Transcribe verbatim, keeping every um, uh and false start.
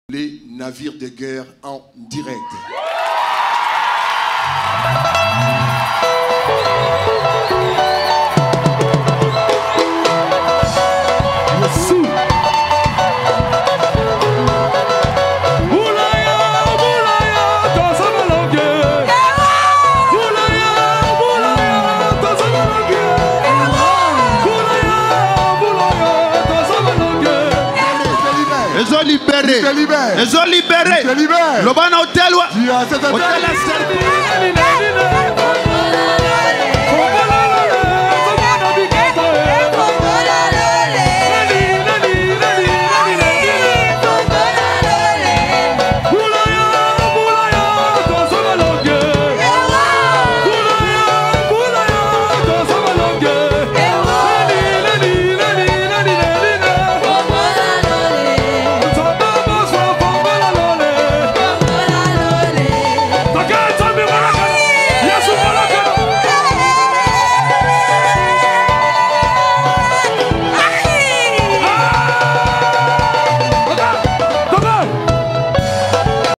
Les navires de guerre en direct. Ils ont libéré. Ils ont libéré. Le bon hôtel. Hôtel a servi.